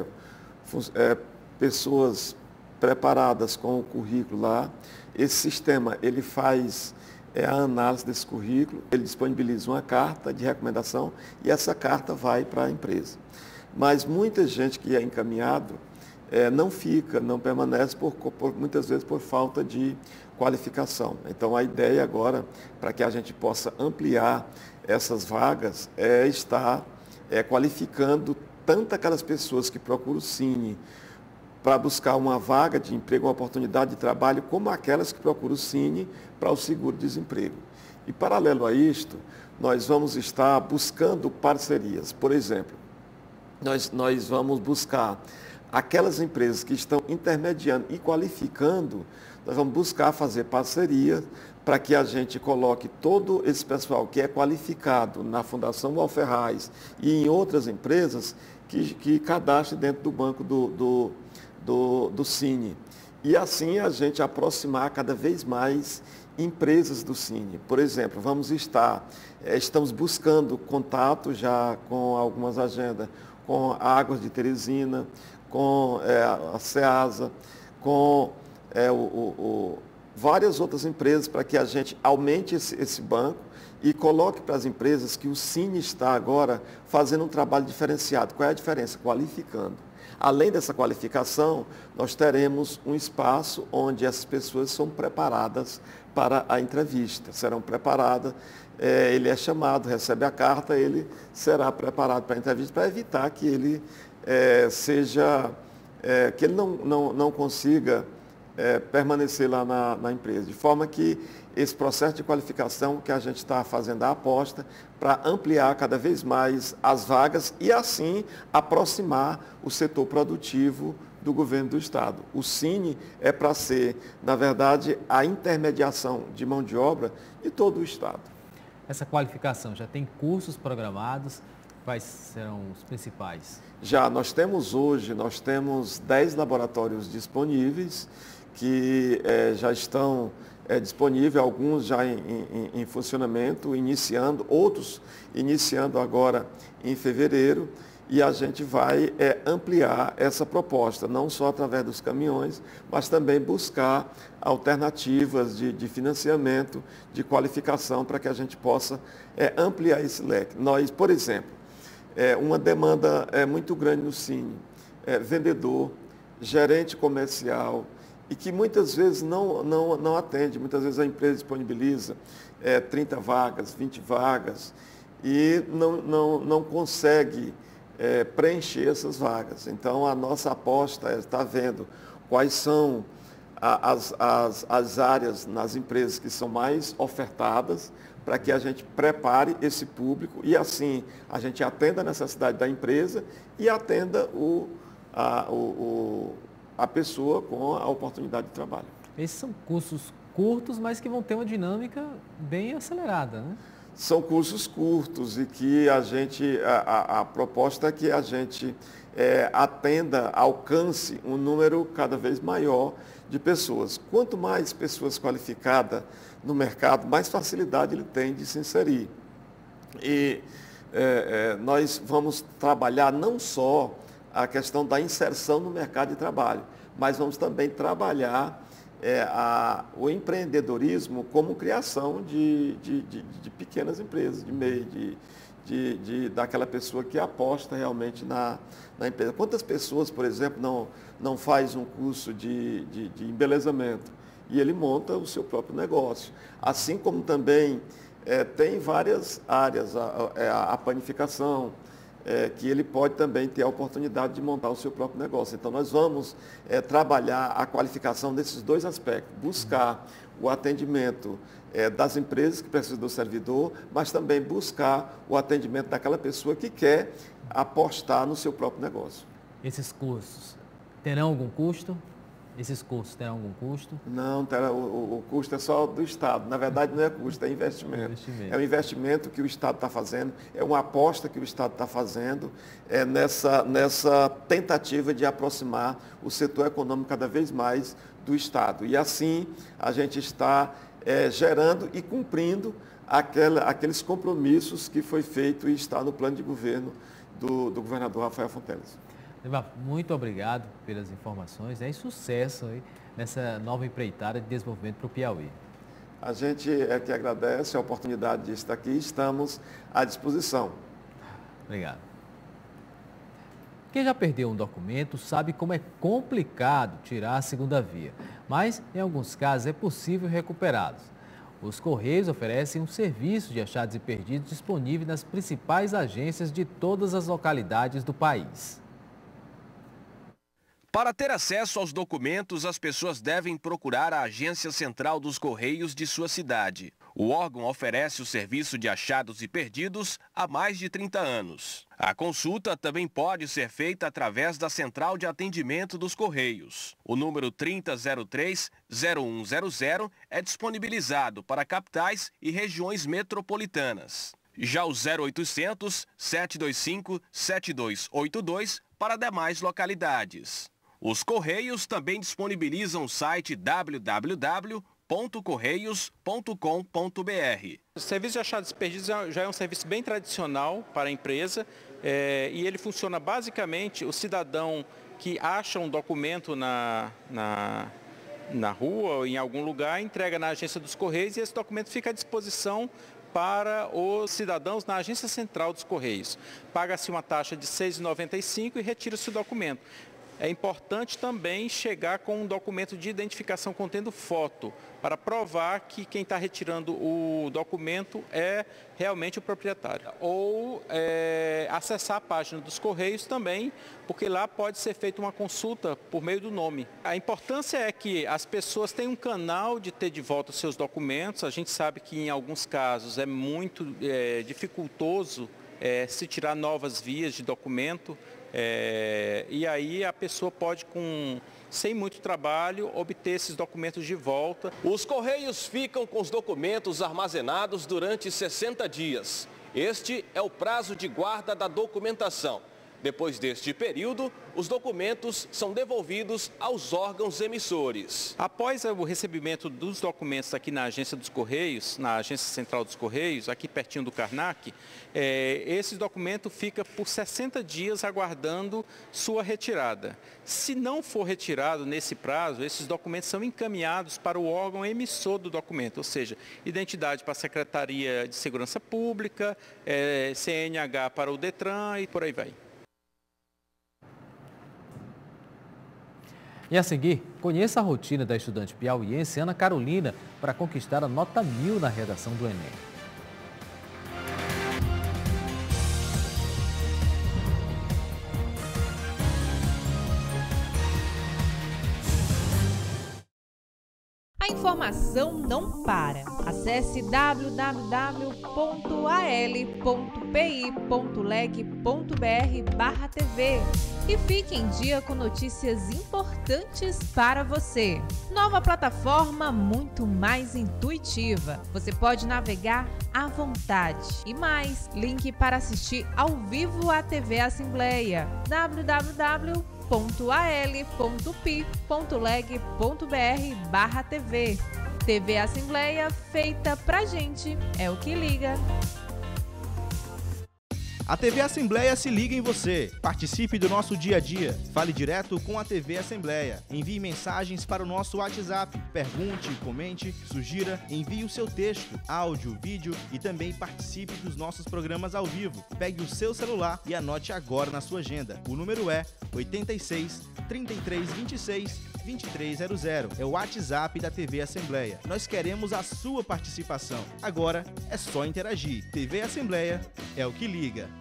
é, pessoas preparadas com o currículo lá, esse sistema ele faz é a análise desse currículo, ele disponibiliza uma carta de recomendação e essa carta vai para a empresa. Mas muita gente que é encaminhado é, não fica, não permanece, por, por, muitas vezes por falta de qualificação. Então a ideia agora, para que a gente possa ampliar essas vagas, é estar é, qualificando tanto aquelas pessoas que procuram o Cine para buscar uma vaga de emprego, uma oportunidade de trabalho, como aquelas que procuram o Cine para o seguro-desemprego. E, paralelo a isto, nós vamos estar buscando parcerias. Por exemplo, nós, nós vamos buscar aquelas empresas que estão intermediando e qualificando, nós vamos buscar fazer parceria para que a gente coloque todo esse pessoal que é qualificado na Fundação Walferraz e em outras empresas que, que cadastre dentro do banco do, do Do, do Cine. E assim a gente aproximar cada vez mais empresas do Cine. Por exemplo, vamos estar, estamos buscando contato já com algumas agendas, com a Águas de Teresina, com é, a SEASA, com é, o, o, o, várias outras empresas para que a gente aumente esse, esse banco e coloque para as empresas que o Cine está agora fazendo um trabalho diferenciado. Qual é a diferença? Qualificando. Além dessa qualificação, nós teremos um espaço onde essas pessoas são preparadas para a entrevista, serão preparadas, é, ele é chamado, recebe a carta, ele será preparado para a entrevista para evitar que ele é, seja, é, que ele não, não, não consiga é, permanecer lá na, na empresa, de forma que esse processo de qualificação que a gente está fazendo a aposta para ampliar cada vez mais as vagas e assim aproximar o setor produtivo do governo do Estado. O Cine é para ser, na verdade, a intermediação de mão de obra de todo o Estado. Essa qualificação já tem cursos programados? Quais serão os principais? Já, nós temos hoje, nós temos dez laboratórios disponíveis que é, já estão é, disponíveis, alguns já em, em, em funcionamento, iniciando, outros iniciando agora em fevereiro. E a gente vai é, ampliar essa proposta, não só através dos caminhões, mas também buscar alternativas de, de financiamento, de qualificação, para que a gente possa é, ampliar esse leque. Nós, por exemplo, é, uma demanda é, muito grande no Cine, é, vendedor, gerente comercial, e que muitas vezes não, não, não atende, muitas vezes a empresa disponibiliza é, trinta vagas, vinte vagas, e não, não, não consegue É, preencher essas vagas. Então, a nossa aposta é estar vendo quais são a, as, as, as áreas nas empresas que são mais ofertadas, para que a gente prepare esse público e, assim, a gente atenda a necessidade da empresa e atenda o, a, o, o, a pessoa com a oportunidade de trabalho. Esses são cursos curtos, mas que vão ter uma dinâmica bem acelerada, né? São cursos curtos e que a gente, a, a, a proposta é que a gente é, atenda, alcance um número cada vez maior de pessoas. Quanto mais pessoas qualificadas no mercado, mais facilidade ele tem de se inserir. E é, é, nós vamos trabalhar não só a questão da inserção no mercado de trabalho, mas vamos também trabalhar É, a, o empreendedorismo como criação de, de, de, de pequenas empresas, de meio, de, de, de, daquela pessoa que aposta realmente na, na empresa. Quantas pessoas, por exemplo, não, não faz um curso de, de, de embelezamento e ele monta o seu próprio negócio? Assim como também é, tem várias áreas, a, a, a panificação, É, que ele pode também ter a oportunidade de montar o seu próprio negócio. Então, nós vamos é, trabalhar a qualificação desses dois aspectos, buscar o atendimento é, das empresas que precisam do servidor, mas também buscar o atendimento daquela pessoa que quer apostar no seu próprio negócio. Esses cursos terão algum custo? Esses cursos terão algum custo? Não, terá, o, o custo é só do Estado. Na verdade, não é custo, é investimento. investimento. É um investimento que o Estado está fazendo, é uma aposta que o Estado está fazendo é nessa, nessa tentativa de aproximar o setor econômico cada vez mais do Estado. E assim, a gente está é, gerando e cumprindo aquela, aqueles compromissos que foi feito e está no plano de governo do, do governador Rafael Fonteles. Muito obrigado pelas informações, né? E sucesso aí nessa nova empreitada de desenvolvimento para o Piauí. A gente é que agradece a oportunidade de estar aqui e estamos à disposição. Obrigado. Quem já perdeu um documento sabe como é complicado tirar a segunda via, mas em alguns casos é possível recuperá-los. Os Correios oferecem um serviço de achados e perdidos disponível nas principais agências de todas as localidades do país. Para ter acesso aos documentos, as pessoas devem procurar a Agência Central dos Correios de sua cidade. O órgão oferece o serviço de achados e perdidos há mais de trinta anos. A consulta também pode ser feita através da Central de Atendimento dos Correios. O número trinta zero três, zero um zero zero é disponibilizado para capitais e regiões metropolitanas. Já o zero oitocentos, sete dois cinco, sete dois oito dois para demais localidades. Os Correios também disponibilizam o site w w w ponto correios ponto com ponto b r. O serviço de achados e perdidos já é um serviço bem tradicional para a empresa é, e ele funciona basicamente, o cidadão que acha um documento na, na, na rua ou em algum lugar, entrega na agência dos Correios e esse documento fica à disposição para os cidadãos na Agência Central dos Correios. Paga-se uma taxa de seis reais e noventa e cinco centavos e retira-se o documento. É importante também chegar com um documento de identificação contendo foto, para provar que quem está retirando o documento é realmente o proprietário. Ou é, acessar a página dos Correios também, porque lá pode ser feita uma consulta por meio do nome. A importância é que as pessoas tenham um canal de ter de volta os seus documentos. A gente sabe que em alguns casos é muito é, dificultoso é, se tirar novas vias de documento. É, e aí a pessoa pode, com, sem muito trabalho, obter esses documentos de volta. Os Correios ficam com os documentos armazenados durante sessenta dias. Este é o prazo de guarda da documentação. Depois deste período, os documentos são devolvidos aos órgãos emissores. Após o recebimento dos documentos aqui na Agência dos Correios, na Agência Central dos Correios, aqui pertinho do Karnak, é, esse documento fica por sessenta dias aguardando sua retirada. Se não for retirado nesse prazo, esses documentos são encaminhados para o órgão emissor do documento, ou seja, identidade para a Secretaria de Segurança Pública, é, C N H para o Detran e por aí vai. E a seguir, conheça a rotina da estudante piauiense Ana Carolina para conquistar a nota mil na redação do Enem. A informação não para. Acesse w w w ponto a l ponto p i ponto leg ponto b r barra t v e fique em dia com notícias importantes para você. Nova plataforma muito mais intuitiva. Você pode navegar à vontade. E mais, link para assistir ao vivo a T V Assembleia. w w w ponto a l ponto p i ponto leg ponto b r barra t v. T V Assembleia feita pra gente, é o que liga. A T V Assembleia se liga em você. Participe do nosso dia a dia. Fale direto com a T V Assembleia. Envie mensagens para o nosso WhatsApp. Pergunte, comente, sugira, envie o seu texto, áudio, vídeo e também participe dos nossos programas ao vivo. Pegue o seu celular e anote agora na sua agenda. O número é oitenta e seis, trinta e três, vinte e seis, vinte e três zero zero. É o WhatsApp da T V Assembleia. Nós queremos a sua participação. Agora é só interagir. T V Assembleia é o que liga.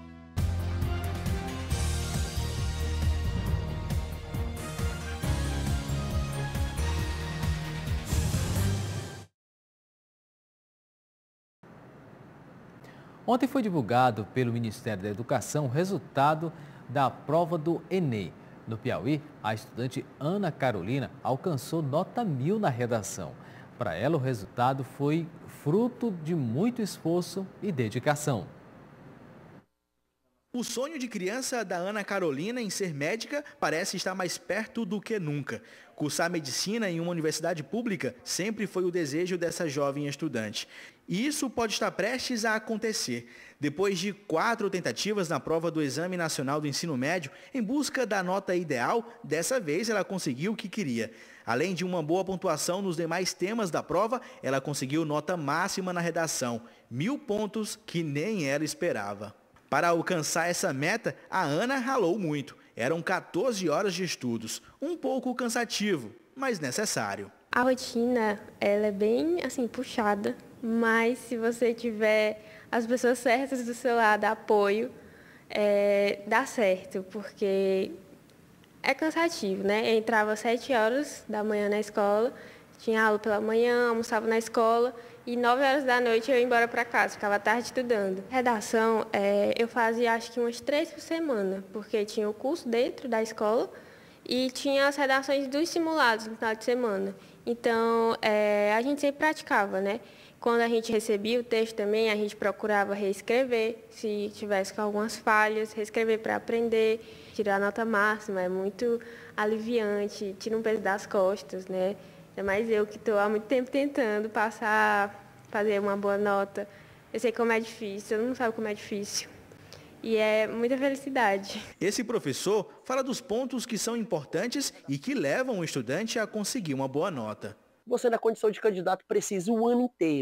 Ontem foi divulgado pelo Ministério da Educação o resultado da prova do Enem. No Piauí, a estudante Ana Carolina alcançou nota mil na redação. Para ela, o resultado foi fruto de muito esforço e dedicação. O sonho de criança da Ana Carolina em ser médica parece estar mais perto do que nunca. Cursar medicina em uma universidade pública sempre foi o desejo dessa jovem estudante. E isso pode estar prestes a acontecer. Depois de quatro tentativas na prova do Exame Nacional do Ensino Médio, em busca da nota ideal, dessa vez ela conseguiu o que queria. Além de uma boa pontuação nos demais temas da prova, ela conseguiu nota máxima na redação, mil pontos que nem ela esperava. Para alcançar essa meta, a Ana ralou muito. Eram quatorze horas de estudos, um pouco cansativo, mas necessário. A rotina, ela é bem assim puxada, mas se você tiver as pessoas certas do seu lado, apoio, é, dá certo, porque é cansativo, né? Eu entrava às sete horas da manhã na escola, tinha aula pela manhã, almoçava na escola e nove horas da noite eu ia embora para casa, ficava a tarde estudando. Redação, é, eu fazia acho que umas três por semana, porque tinha o curso dentro da escola e tinha as redações dos simulados no final de semana. Então, é, a gente sempre praticava, né? Quando a gente recebia o texto também, a gente procurava reescrever, se tivesse com algumas falhas, reescrever para aprender, tirar a nota máxima, é muito aliviante, tira um peso das costas, né? Ainda mais eu que estou há muito tempo tentando passar, fazer uma boa nota. Eu sei como é difícil, todo mundo sabe como é difícil. E é muita felicidade. Esse professor fala dos pontos que são importantes e que levam o estudante a conseguir uma boa nota. Você, na condição de candidato, precisa o ano inteiro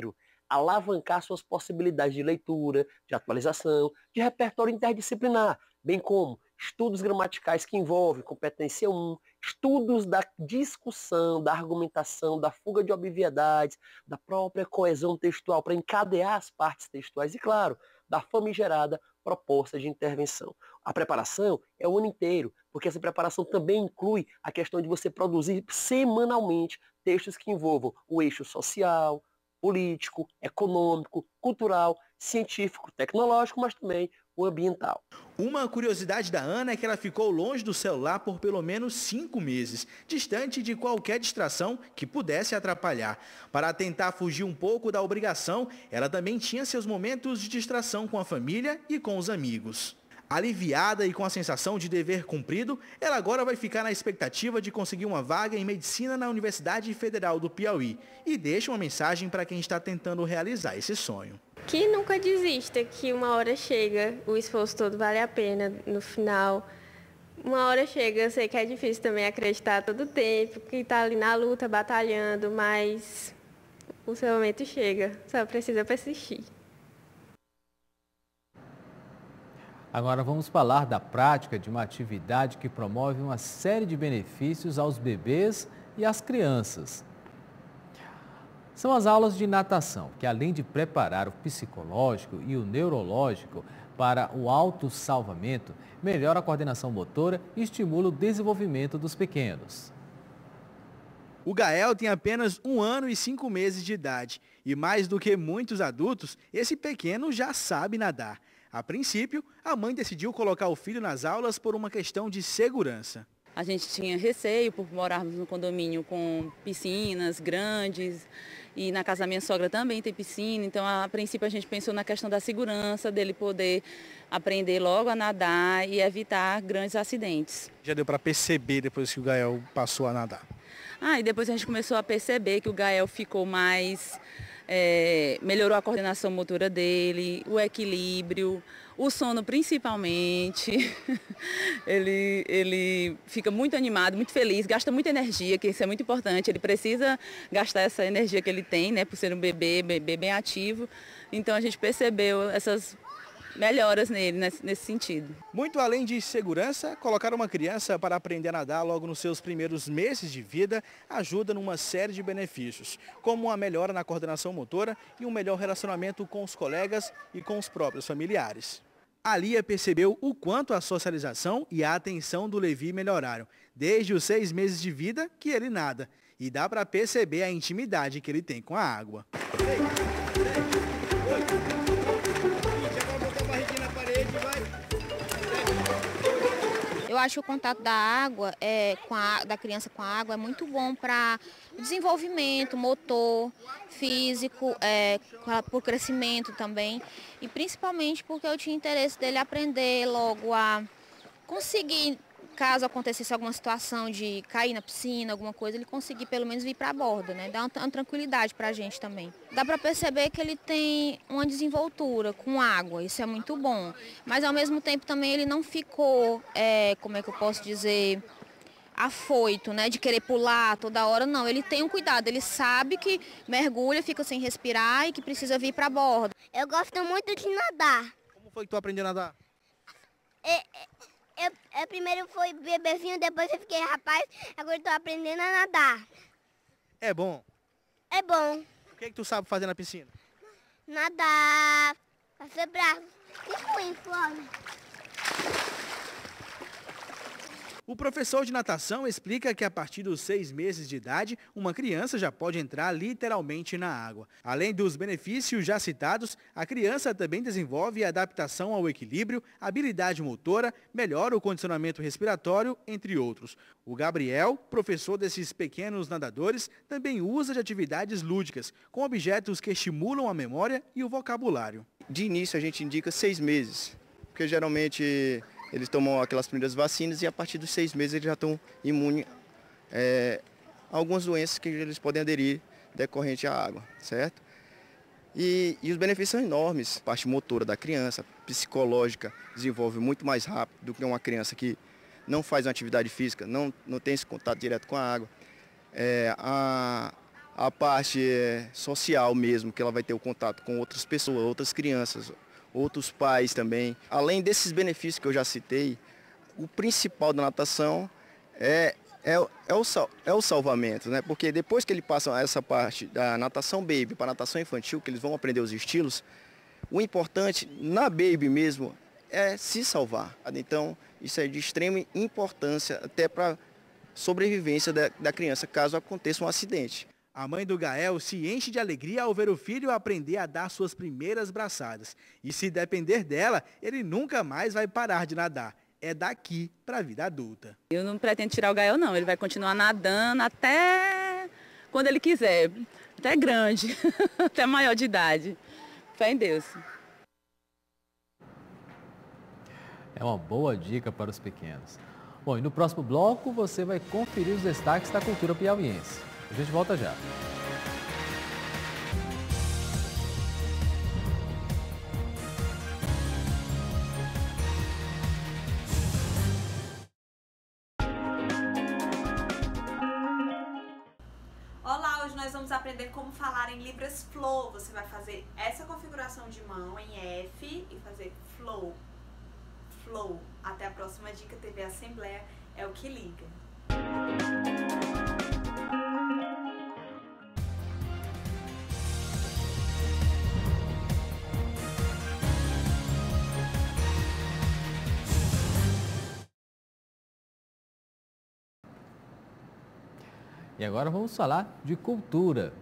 alavancar suas possibilidades de leitura, de atualização, de repertório interdisciplinar, bem como estudos gramaticais que envolvem competência um, estudos da discussão, da argumentação, da fuga de obviedades, da própria coesão textual para encadear as partes textuais e, claro, da famigerada proposta de intervenção. A preparação é o ano inteiro, porque essa preparação também inclui a questão de você produzir semanalmente textos que envolvam o eixo social, político, econômico, cultural, científico, tecnológico, mas também o ambiental. Uma curiosidade da Ana é que ela ficou longe do celular por pelo menos cinco meses, distante de qualquer distração que pudesse atrapalhar. Para tentar fugir um pouco da obrigação, ela também tinha seus momentos de distração com a família e com os amigos. Aliviada e com a sensação de dever cumprido, ela agora vai ficar na expectativa de conseguir uma vaga em medicina na Universidade Federal do Piauí e deixa uma mensagem para quem está tentando realizar esse sonho. Que nunca desista, que uma hora chega, o esforço todo vale a pena no final. Uma hora chega, eu sei que é difícil também acreditar todo o tempo, que está ali na luta, batalhando, mas o seu momento chega, só precisa persistir. Agora vamos falar da prática de uma atividade que promove uma série de benefícios aos bebês e às crianças. São as aulas de natação, que além de preparar o psicológico e o neurológico para o autossalvamento, melhora a coordenação motora e estimula o desenvolvimento dos pequenos. O Gael tem apenas um ano e cinco meses de idade e, mais do que muitos adultos, esse pequeno já sabe nadar. A princípio, a mãe decidiu colocar o filho nas aulas por uma questão de segurança. A gente tinha receio por morarmos no condomínio com piscinas grandes e na casa da minha sogra também tem piscina, então a princípio a gente pensou na questão da segurança, dele poder aprender logo a nadar e evitar grandes acidentes. Já deu para perceber depois que o Gael passou a nadar? Ah, e depois a gente começou a perceber que o Gael ficou mais... É, melhorou a coordenação motora dele, o equilíbrio, o sono principalmente. ele, ele fica muito animado, muito feliz, gasta muita energia, que isso é muito importante. Ele precisa gastar essa energia que ele tem, né, por ser um bebê, bebê bem ativo. Então a gente percebeu essas melhoras nele nesse, nesse sentido. Muito além de segurança, colocar uma criança para aprender a nadar logo nos seus primeiros meses de vida ajuda numa série de benefícios, como uma melhora na coordenação motora e um melhor relacionamento com os colegas e com os próprios familiares. A Lia percebeu o quanto a socialização e a atenção do Levi melhoraram, desde os seis meses de vida que ele nada, e dá para perceber a intimidade que ele tem com a água. Eu acho que o contato da água, é, com a, da criança com a água é muito bom para o desenvolvimento motor, físico, é, por crescimento também. E principalmente porque eu tinha interesse dele aprender logo a conseguir, caso acontecesse alguma situação de cair na piscina, alguma coisa, ele conseguir pelo menos vir para a borda, né? Dá uma, uma tranquilidade para a gente também. Dá para perceber que ele tem uma desenvoltura com água, isso é muito bom. Mas ao mesmo tempo também ele não ficou, é, como é que eu posso dizer, afoito, né? De querer pular toda hora, não. Ele tem um cuidado, ele sabe que mergulha, fica sem respirar e que precisa vir para a borda. Eu gosto muito de nadar. Como foi que tu aprendeu a nadar? É, é... Eu, eu primeiro fui bebezinho, depois eu fiquei rapaz, agora eu tô aprendendo a nadar. É bom? É bom. O que é que tu sabe fazer na piscina? Nadar, fazer braço. E ruim, fome. O professor de natação explica que a partir dos seis meses de idade, uma criança já pode entrar literalmente na água. Além dos benefícios já citados, a criança também desenvolve a adaptação ao equilíbrio, habilidade motora, melhora o condicionamento respiratório, entre outros. O Gabriel, professor desses pequenos nadadores, também usa de atividades lúdicas, com objetos que estimulam a memória e o vocabulário. De início a gente indica seis meses, porque geralmente eles tomam aquelas primeiras vacinas e a partir dos seis meses eles já estão imunes é, a algumas doenças que eles podem aderir decorrente à água, certo? E, e os benefícios são enormes. A parte motora da criança, psicológica, desenvolve muito mais rápido do que uma criança que não faz uma atividade física, não, não tem esse contato direto com a água. É, a, a parte é, social mesmo, que ela vai ter o contato com outras pessoas, outras crianças, outros pais também. Além desses benefícios que eu já citei, o principal da natação é, é, é, o, é o salvamento, né? Porque depois que ele passa essa parte da natação baby para a natação infantil, que eles vão aprender os estilos, o importante na baby mesmo é se salvar. Então, isso é de extrema importância até para a sobrevivência da, da criança, caso aconteça um acidente. A mãe do Gael se enche de alegria ao ver o filho aprender a dar suas primeiras braçadas. E se depender dela, ele nunca mais vai parar de nadar. É daqui para a vida adulta. Eu não pretendo tirar o Gael, não. Ele vai continuar nadando até quando ele quiser. Até grande, até maior de idade. Fé em Deus. É uma boa dica para os pequenos. Bom, e no próximo bloco você vai conferir os destaques da cultura piauiense. A gente volta já. Olá, hoje nós vamos aprender como falar em Libras Flow. Você vai fazer essa configuração de mão em F e fazer Flow. Flow. Até a próxima dica. T V Assembleia é o que liga. E agora vamos falar de cultura.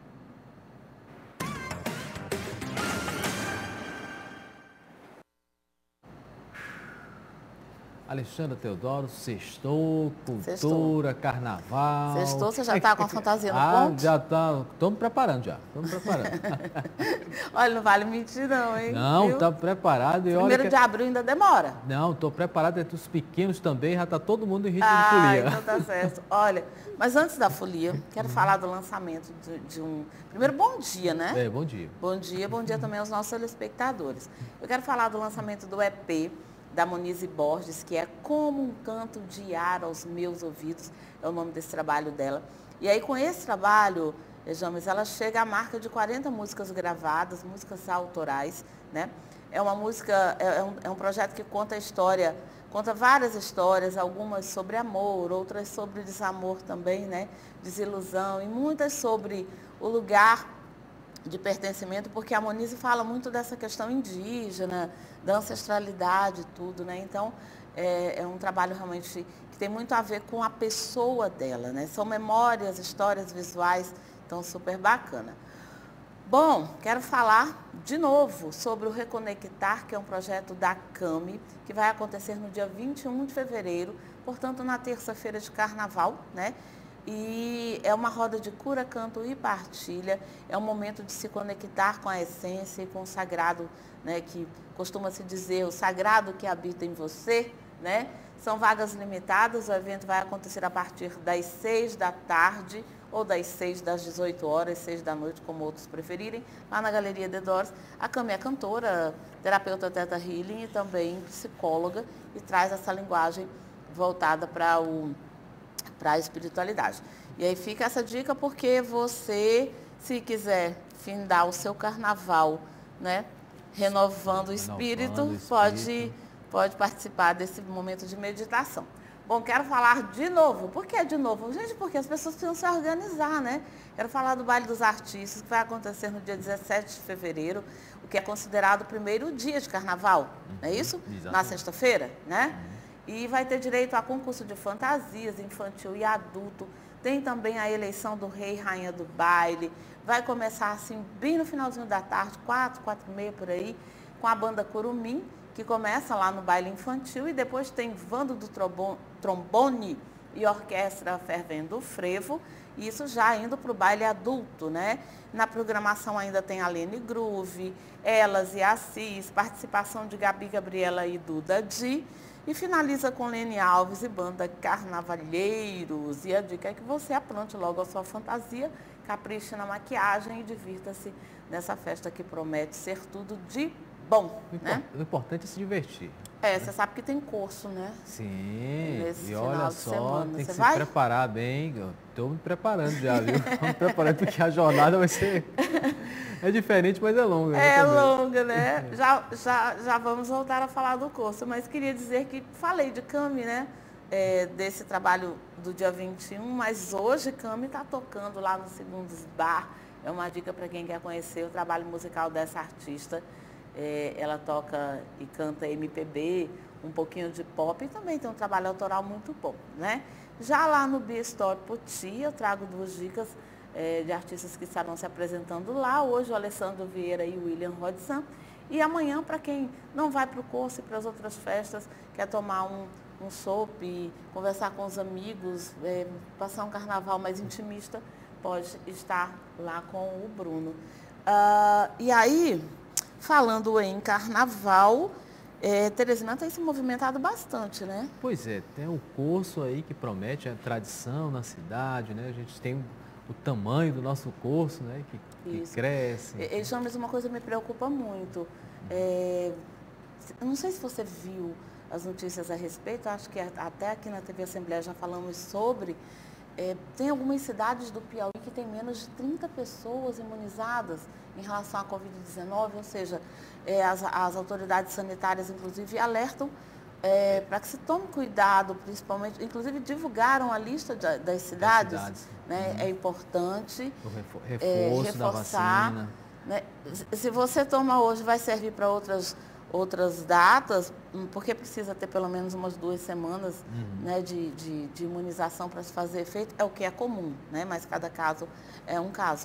Alexandra Teodoro, sextou, cultura, sextou. Carnaval. Sextou, você já está com a fantasia no ah, ponto? Já está, estamos preparando já, estamos preparando. Olha, não vale mentir não, hein? Não, está preparado. E Primeiro olha de que... abril ainda demora. Não, estou preparado entre os pequenos também, já está todo mundo em ritmo ah, de folia. Então tá certo. Olha, mas antes da folia, quero falar do lançamento de, de um... Primeiro, bom dia, né? É, bom dia. Bom dia, bom dia também aos nossos telespectadores. Eu quero falar do lançamento do E P da Monize Borges, que é Como um Canto de Ar aos Meus Ouvidos, é o nome desse trabalho dela. E aí, com esse trabalho, James, ela chega à marca de quarenta músicas gravadas, músicas autorais, né? É uma música, é um, é um projeto que conta a história, conta várias histórias, algumas sobre amor, outras sobre desamor também, né? Desilusão, e muitas sobre o lugar de pertencimento, porque a Monize fala muito dessa questão indígena, da ancestralidade e tudo, né? Então, é, é um trabalho realmente que tem muito a ver com a pessoa dela, né? São memórias, histórias visuais, então super bacana. Bom, quero falar de novo sobre o Reconectar, que é um projeto da CAMI, que vai acontecer no dia vinte e um de fevereiro, portanto, na terça-feira de carnaval, né? E é uma roda de cura, canto e partilha. É um momento de se conectar com a essência e com o sagrado, né, que costuma se dizer, o sagrado que habita em você, né? São vagas limitadas, o evento vai acontecer a partir das seis da tarde ou das seis das dezoito horas, seis da noite, como outros preferirem, lá na Galeria de Dores. A Cami é cantora, terapeuta Theta Healing e também psicóloga e traz essa linguagem voltada para o para a espiritualidade. E aí fica essa dica porque você, se quiser findar o seu carnaval, né, renovando o espírito, renovando o espírito. Pode, pode participar desse momento de meditação. Bom, quero falar de novo. Por que de novo? Gente, porque as pessoas precisam se organizar, né? Quero falar do Baile dos Artistas, que vai acontecer no dia dezessete de fevereiro, o que é considerado o primeiro dia de carnaval, não é isso? Exatamente. Na sexta-feira, né? Uhum. E vai ter direito a concurso de fantasias, infantil e adulto. Tem também a eleição do rei e rainha do baile. Vai começar assim, bem no finalzinho da tarde, quatro, quatro e meia por aí, com a banda Curumim, que começa lá no baile infantil. E depois tem Vando do Trombone e Orquestra Fervendo Frevo. Isso já indo para o baile adulto, né? Na programação ainda tem a Lene Groove, Elas e Assis, participação de Gabi Gabriela e Duda Di. E finaliza com Lene Alves e banda Carnavalheiros. E a dica é que você apronte logo a sua fantasia, capriche na maquiagem e divirta-se nessa festa que promete ser tudo de bom. O, né? o importante é se divertir. É, você sabe que tem curso, né? Sim, Nesse e final olha de só, semana. tem que Você se vai? preparar bem. Estou me preparando já, viu? Estou me preparando porque a jornada vai ser... É diferente, mas é longa. É também. longa, né? Já, já, já vamos voltar a falar do curso, mas queria dizer que falei de Cami, né? É, desse trabalho do dia vinte e um, mas hoje Cami está tocando lá no Segundos Bar. É uma dica para quem quer conhecer o trabalho musical dessa artista. É, ela toca e canta M P B, um pouquinho de pop e também tem um trabalho autoral muito bom, né? Já lá no Bia Store Poti, eu trago duas dicas é, de artistas que estarão se apresentando lá. Hoje o Alessandro Vieira e o William Rodson. E amanhã, para quem não vai para o curso e para as outras festas, quer tomar um, um chopp, conversar com os amigos, é, passar um carnaval mais intimista, pode estar lá com o Bruno. Uh, e aí, falando em carnaval, é, Teresina tem se movimentado bastante, né? Pois é, tem um curso aí que promete a tradição na cidade, né? A gente tem o tamanho do nosso curso, né? Que, que cresce. E, James, uma coisa me preocupa muito. É, eu não sei se você viu as notícias a respeito, acho que até aqui na T V Assembleia já falamos sobre. É, tem algumas cidades do Piauí que tem menos de trinta pessoas imunizadas em relação à covid dezenove, ou seja, é, as, as autoridades sanitárias, inclusive, alertam é, para que se tome cuidado, principalmente, inclusive divulgaram a lista de, das cidades, das cidades. Né? Uhum. É importante o reforço, é, reforçar, da vacina. Né? Se você toma hoje, vai servir para outras outras datas, porque precisa ter pelo menos umas duas semanas uhum. né, de, de, de imunização para se fazer efeito, é o que é comum, né? Mas cada caso é um caso.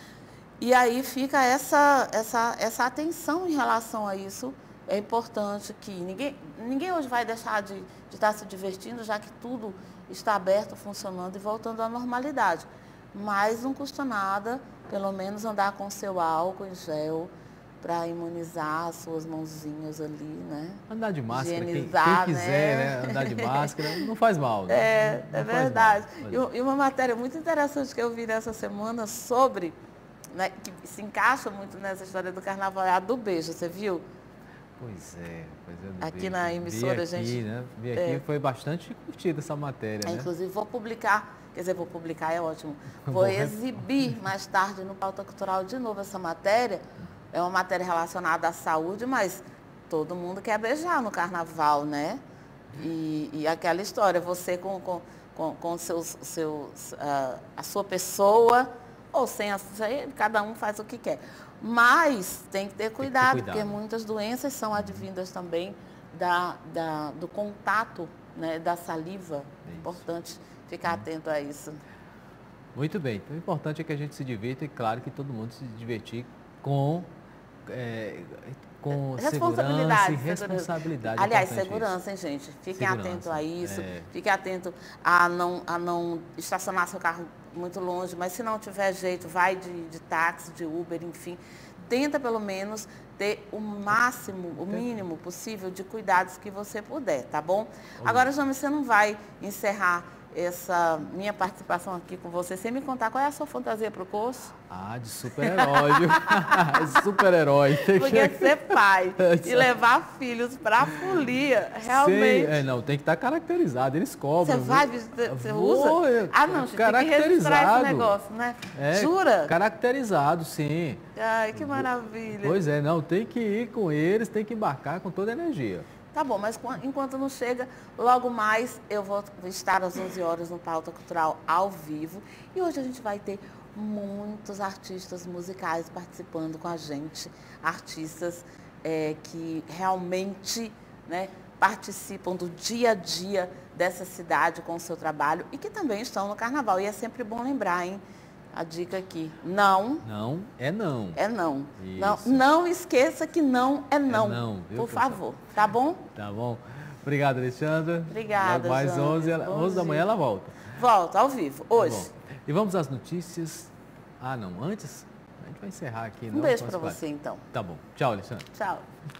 E aí fica essa, essa, essa atenção em relação a isso. É importante que ninguém, ninguém hoje vai deixar de, de estar se divertindo, já que tudo está aberto, funcionando e voltando à normalidade. Mas não custa nada, pelo menos andar com seu álcool em gel, para imunizar as suas mãozinhas ali, né? Andar de máscara, quem, quem quiser, né? né? Andar de máscara, não faz mal. Né? É, não, é não verdade. Mal, e, e uma matéria muito interessante que eu vi nessa semana sobre, né, que se encaixa muito nessa história do carnaval, é a do beijo, você viu? Pois é, pois é. Do aqui beijo. na emissora, Vi a gente... Aqui, né? Vi aqui, é. Foi bastante curtida essa matéria, é, né? Inclusive, vou publicar, quer dizer, vou publicar, é ótimo. Vou exibir mais tarde no Pauta Cultural de novo essa matéria. É uma matéria relacionada à saúde, mas todo mundo quer beijar no carnaval, né? E, e aquela história, você com, com, com, com seus, seus, uh, a sua pessoa, ou sem a cada um faz o que quer. Mas tem que ter cuidado, que ter cuidado. Porque muitas doenças são advindas também da, da, do contato, né, da saliva. É importante ficar hum. atento a isso. Muito bem. Então, o importante é que a gente se divirta e, claro, que todo mundo se divertir com... É, com responsabilidade, segurança e responsabilidade. Aliás, segurança, hein, gente? Fiquem atentos a isso. É. Fiquem atentos a não, a não estacionar seu carro muito longe, mas se não tiver jeito, vai de, de táxi, de Uber, enfim. Tenta, pelo menos, ter o máximo, o mínimo possível de cuidados que você puder, tá bom? Oi. Agora, James, você não vai encerrar essa minha participação aqui com você sem me contar qual é a sua fantasia para o curso? Ah, de super-herói, viu? super-herói. Podia ser pai e levar filhos para a folia, realmente. Sim, é, não, tem que estar caracterizado, eles cobram. Você vai, você usa? É, ah, não, gente, tem que registrar esse negócio, né? É, Jura? Caracterizado, sim. Ai, que maravilha. Pois é, não, tem que ir com eles, tem que embarcar com toda a energia. Tá bom, mas enquanto não chega, logo mais eu vou estar às onze horas no Pauta Cultural ao vivo. E hoje a gente vai ter muitos artistas musicais participando com a gente. Artistas é, que realmente, né, participam do dia a dia dessa cidade com o seu trabalho e que também estão no carnaval. E é sempre bom lembrar, hein? A dica aqui, não. Não é não. É não. Não, não esqueça que não é não. É não, viu, por pessoal? favor, tá bom? Tá bom. Obrigado, Alexandra. Obrigada, mais Jane. onze, ela, onze da manhã ela volta. Volta, ao vivo, hoje. Tá e vamos às notícias. Ah, não, antes, a gente vai encerrar aqui. Um beijo para você, então. Tá bom. Tchau, Alexandra. Tchau.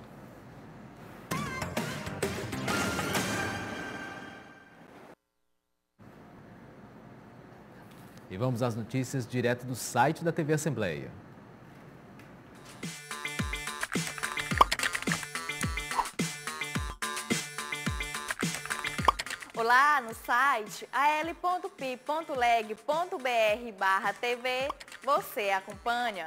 E vamos às notícias direto do site da T V Assembleia. Olá, no site a l ponto p i ponto leg ponto b r barra t v você acompanha.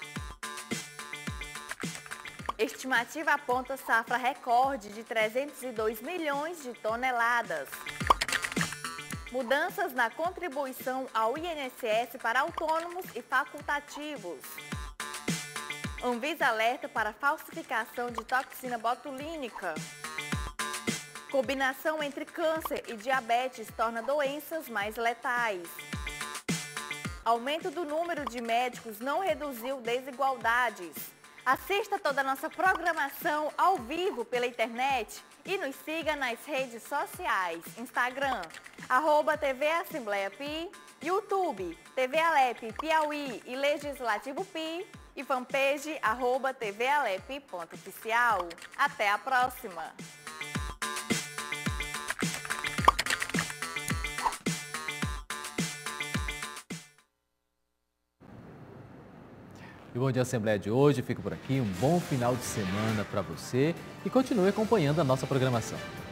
Estimativa aponta safra recorde de trezentos e dois milhões de toneladas. Mudanças na contribuição ao I N S S para autônomos e facultativos. Anvisa alerta para falsificação de toxina botulínica. Combinação entre câncer e diabetes torna doenças mais letais. Aumento do número de médicos não reduziu desigualdades. Assista toda a nossa programação ao vivo pela internet e nos siga nas redes sociais, Instagram, arroba T V Assembleia Pi, YouTube, T V Alep Piauí e Legislativo Pi e fanpage arroba T V Alep ponto oficial. Até a próxima! E o Bom Dia Assembleia de hoje fica por aqui. Um bom final de semana para você e continue acompanhando a nossa programação.